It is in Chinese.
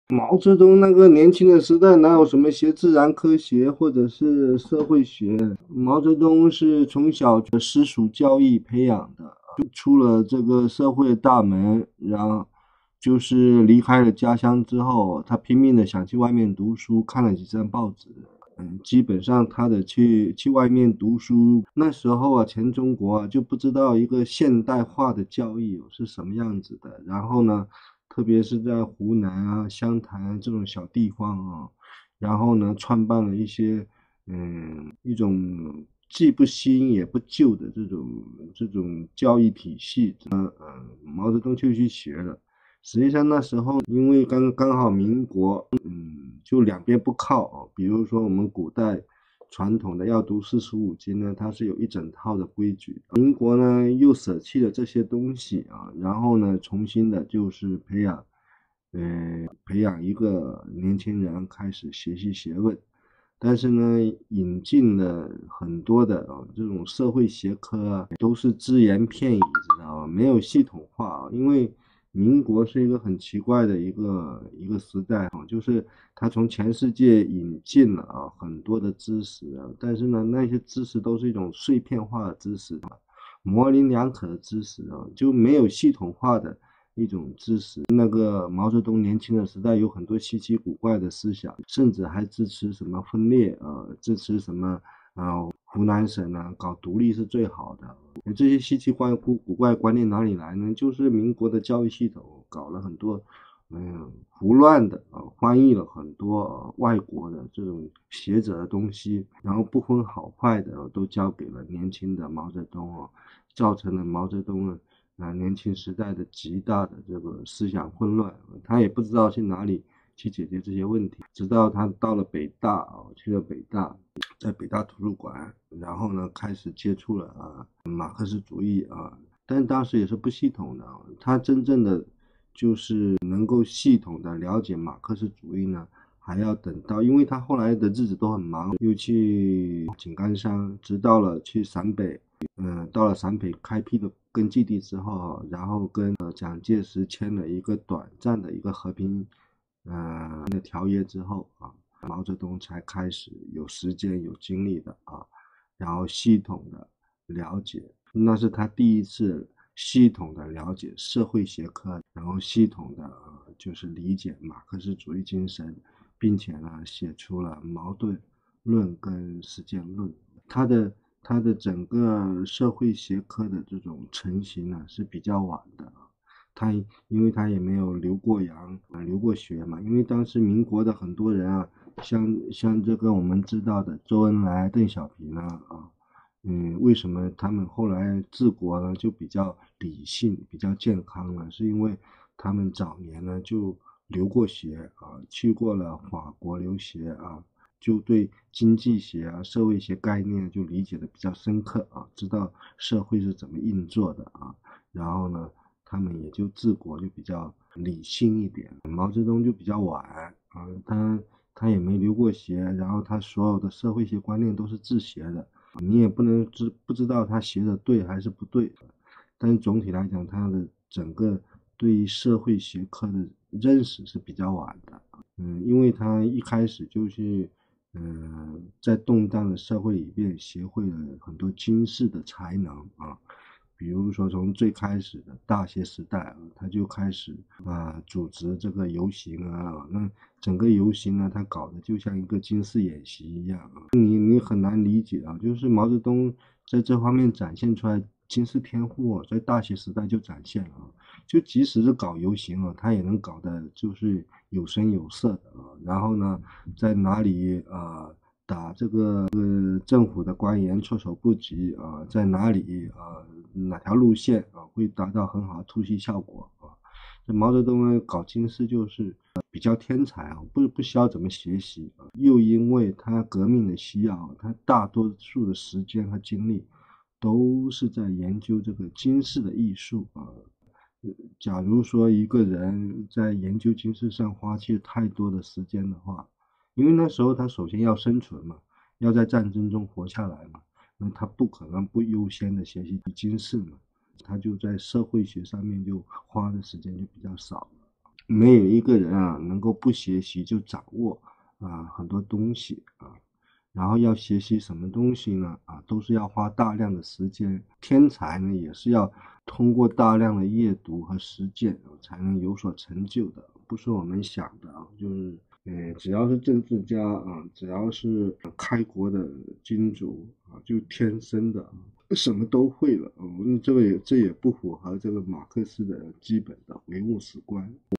毛泽东那个年轻的时代哪有什么学自然科学或者是社会学？毛泽东是从小私塾教育培养的，就出了这个社会大门，然后就是离开了家乡之后，他拼命的想去外面读书，看了几张报纸，基本上他的去外面读书，那时候啊，全中国啊就不知道一个现代化的教育是什么样子的。然后呢，特别是在湖南啊、湘潭啊这种小地方啊，然后呢，创办了一些一种既不新也不旧的这种教育体系。毛泽东就去学了。实际上那时候因为刚好民国，就两边不靠啊。比如说我们古代传统的要读45经呢，它是有一整套的规矩。民国呢又舍弃了这些东西啊，然后呢重新的就是培养一个年轻人开始学习学问。但是呢，引进了很多的这种社会学科啊，都是只言片语，知道吧？没有系统化啊。因为民国是一个很奇怪的一个时代啊，就是它从全世界引进了很多的知识啊，但是呢，那些知识都是一种碎片化的知识啊，模棱两可的知识啊，就没有系统化的一种知识。那个毛泽东年轻的时代有很多稀奇古怪的思想，甚至还支持什么分裂支持什么湖南省呢搞独立是最好的。这些稀奇古怪观念哪里来呢？就是民国的教育系统搞了很多胡乱的翻译了很多外国的这种学者的东西，然后不分好坏的都交给了年轻的毛泽东造成了毛泽东年轻时代的极大的这个思想混乱。他也不知道去哪里去解决这些问题，直到他到了北大去了北大，在北大图书馆，然后呢开始接触了马克思主义但当时也是不系统的。他真正的就是能够系统的了解马克思主义呢，还要等到，因为他后来的日子都很忙，又去井冈山，直到了去陕北，到了陕北开辟的根据地之后，然后跟蒋介石签了一个短暂的一个和平的条约之后毛泽东才开始有时间有精力的然后系统的了解，那是他第一次系统的了解社会学科，然后系统的就是理解马克思主义精神，并且呢写出了矛盾论跟实践论。他的他的整个社会学科的这种成型呢是比较晚的。他因为他也没有留过洋留过学嘛。因为当时民国的很多人像这个我们知道的周恩来、邓小平为什么他们后来治国呢就比较理性、比较健康呢？是因为他们早年呢就留过学去过了法国留学就对经济学社会学概念就理解的比较深刻知道社会是怎么运作的然后呢，他们也就治国就比较理性一点。毛泽东就比较晚他也没留过学，然后他所有的社会学观念都是自学的。你也不知道他学的对还是不对，但是总体来讲，他的整个对于社会学科的认识是比较晚的。因为他一开始就是在动荡的社会里面学会了很多军事的才能比如说从最开始的大学时代他就开始组织这个游行那整个游行呢，他搞得就像一个军事演习一样你很难理解就是毛泽东在这方面展现出来军事天赋在大学时代就展现了就即使是搞游行他也能搞得就是有声有色的然后呢，在哪里打这个政府的官员措手不及在哪里哪条路线会达到很好的突袭效果这毛泽东呢搞军事就是比较天才不需要怎么学习又因为他革命的需要，他大多数的时间和精力都是在研究这个军事的艺术假如说一个人在研究军事上花去太多的时间的话，因为那时候他首先要生存嘛，要在战争中活下来嘛，那他不可能不优先的学习军事嘛，他就在社会学上面就花的时间就比较少了。 没有一个人能够不学习就掌握很多东西然后要学习什么东西呢都是要花大量的时间。天才呢也是要通过大量的阅读和实践才能有所成就的，不是我们想的就是只要是政治家只要是开国的君主就天生的什么都会了这也不符合这个马克思的基本的唯物史观。